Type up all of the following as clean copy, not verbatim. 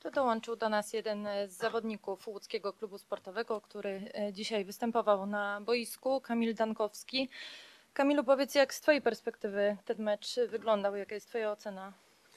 To dołączył do nas jeden z zawodników łódzkiego klubu sportowego, który dzisiaj występował na boisku, Kamil Dankowski. Kamilu, powiedz, jak z twojej perspektywy ten mecz wyglądał, jaka jest twoja ocena?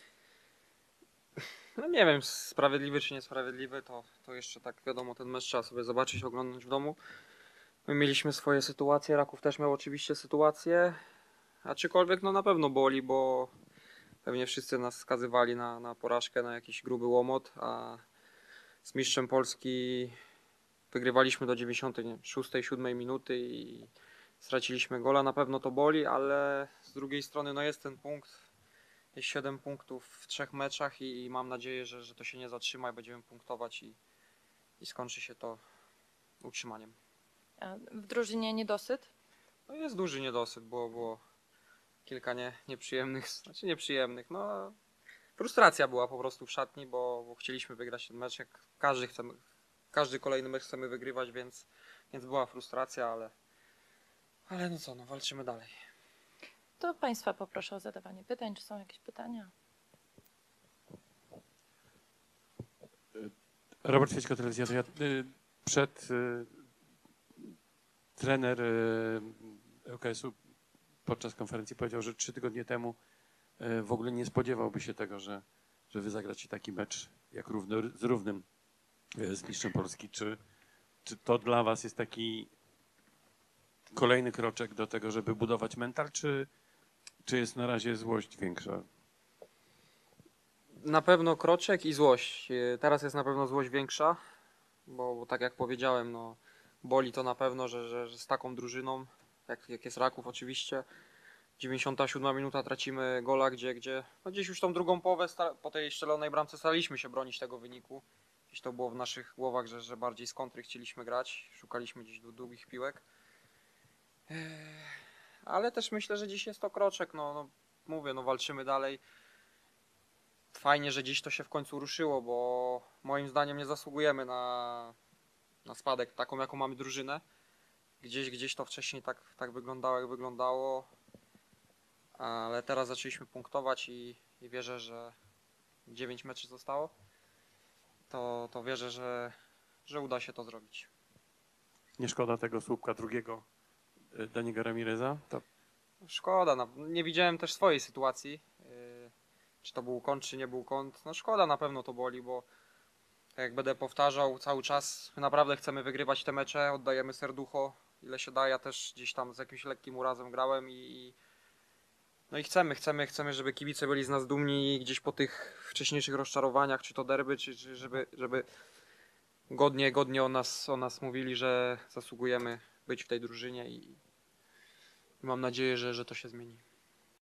No nie wiem, sprawiedliwy czy niesprawiedliwy, to jeszcze tak wiadomo, ten mecz trzeba sobie zobaczyć, oglądać w domu. My mieliśmy swoje sytuacje, Raków też miał oczywiście sytuacje, aczkolwiek no na pewno boli, bo pewnie wszyscy nas skazywali na porażkę, na jakiś gruby łomot, a z mistrzem Polski wygrywaliśmy do 96, 7 minuty i straciliśmy gola. Na pewno to boli, ale z drugiej strony no jest ten punkt. Jest 7 punktów w 3 meczach i mam nadzieję, że to się nie zatrzyma i będziemy punktować i skończy się to utrzymaniem. A w drużynie niedosyt? No jest duży niedosyt, było kilka nieprzyjemnych, znaczy nieprzyjemnych, no frustracja była po prostu w szatni, bo chcieliśmy wygrać ten mecz, jak każdy kolejny mecz chcemy wygrywać, więc była frustracja, ale no co, no walczymy dalej. To Państwa poproszę o zadawanie pytań. Czy są jakieś pytania? Robert Świeczko, Telewizja Wywiad. Trener ŁKS-u podczas konferencji powiedział, że 3 tygodnie temu w ogóle nie spodziewałby się tego, że wy zagracie taki mecz jak z równym z mistrzem Polski. Czy to dla was jest taki kolejny kroczek do tego, żeby budować mental, czy jest na razie złość większa? Na pewno kroczek i złość. Teraz jest na pewno złość większa, bo tak jak powiedziałem, no, boli to na pewno, że z taką drużyną, jak jest Raków oczywiście, 97 minuta tracimy gola, gdzie no gdzieś już tą drugą połowę po tej strzelonej bramce staraliśmy się bronić tego wyniku. Gdzieś to było w naszych głowach, że bardziej z kontry chcieliśmy grać, szukaliśmy gdzieś długich piłek. Ale też myślę, że dziś jest to kroczek, no mówię, no walczymy dalej. Fajnie, że dziś to się w końcu ruszyło, bo moim zdaniem nie zasługujemy na spadek, taką jaką mamy drużynę. Gdzieś to wcześniej tak wyglądało, jak wyglądało, ale teraz zaczęliśmy punktować i wierzę, że 9 meczów zostało, to wierzę, że uda się to zrobić. Nie szkoda tego słupka drugiego Daniego Ramireza? Szkoda, nie widziałem też swojej sytuacji, czy to był kąt, czy nie był kąt. No szkoda, na pewno to boli, bo tak jak będę powtarzał cały czas, my naprawdę chcemy wygrywać te mecze, oddajemy serducho, ile się da. Ja też gdzieś tam z jakimś lekkim urazem grałem no i chcemy, żeby kibice byli z nas dumni gdzieś po tych wcześniejszych rozczarowaniach, czy to derby, czy żeby godnie o nas mówili, że zasługujemy być w tej drużynie i mam nadzieję, że to się zmieni.